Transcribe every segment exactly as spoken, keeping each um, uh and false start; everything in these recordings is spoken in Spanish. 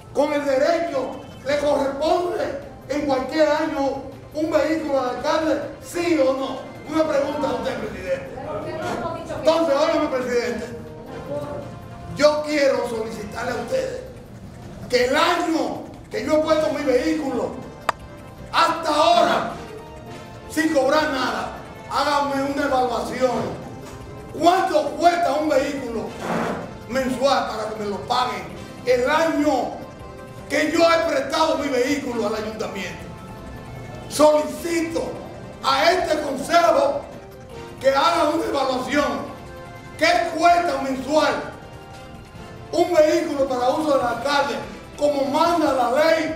con el derecho, le corresponde en cualquier año un vehículo al alcalde, sí o no. Una pregunta a usted, presidente. Entonces, óigame, presidente, yo quiero solicitarle a ustedes que el año que yo he puesto mi vehículo, hasta ahora, sin cobrar nada, háganme una evaluación. ¿Cuánto cuesta un vehículo mensual para que me lo paguen el año que yo he prestado mi vehículo al ayuntamiento? Solicito a este consejo que haga una evaluación. ¿Qué cuesta mensual un vehículo para uso del alcalde, como manda la ley,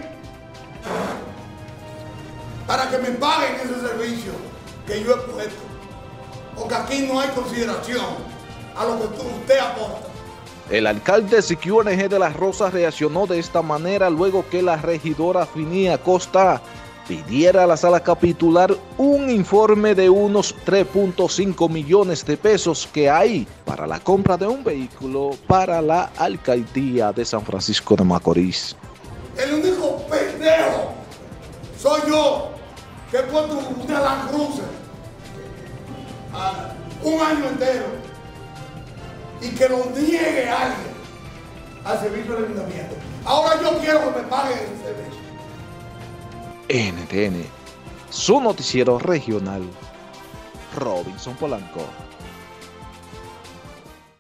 para que me paguen ese servicio que yo he puesto? Porque aquí no hay consideración a lo que usted aporta. El alcalde Siquio N G de Las Rosas reaccionó de esta manera luego que la regidora Finia Costa pidiera a la sala capitular un informe de unos tres punto cinco millones de pesos que hay para la compra de un vehículo para la alcaldía de San Francisco de Macorís. El único pendejo soy yo que he puesto una Land Cruiser uh, un año entero y que lo niegue a alguien al servicio del ayuntamiento. Ahora yo quiero que me paguen ese servicio. N T N, su noticiero regional, Robinson Polanco.